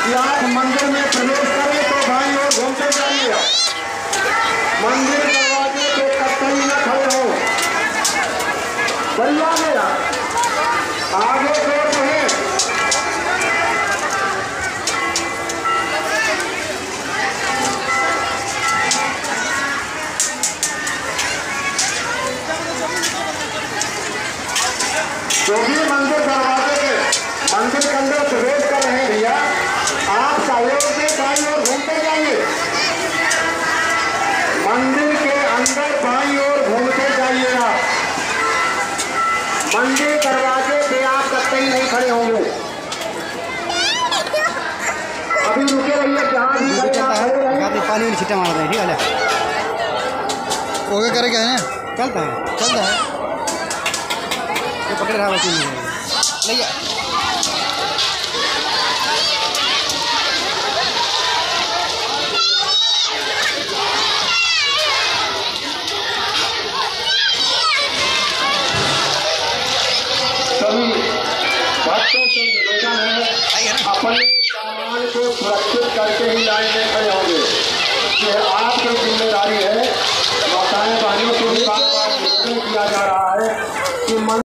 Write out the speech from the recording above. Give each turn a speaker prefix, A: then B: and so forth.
A: कि आप मंदिर में प्रवेश करें तो भाई और घूमते जाइए। मंदिर दरवाजे पे कतई न खड़े हो। बढ़िया गया आगे जोर रहे। जो भी मंदिर दरवाजे पे मंदिर के अंदर प्रवेश कर रहे हैं भैया, आप सहयोग से बाई और घूमते जाइए। मंदिर के अंदर बाई और घूमते जाइए। आप मंदिर दरवाजे पे आप कतई नहीं खड़े होंगे। अभी रुके रहिए, जहाँ भी
B: पानी में छिट्टा मार रहे हैं। ठीक है,
C: ओके करे क्या है?
B: चलता है ये पकड़ रहा है वैसे नहीं जा
A: सभी भक्तों से निवेदन है, अपने सामान को सुरक्षित करके ही लाइन में खड़े होंगे। ये आपकी जिम्मेदारी है। माताएं बहनों को भी बार बार निवेदन किया जा रहा है कि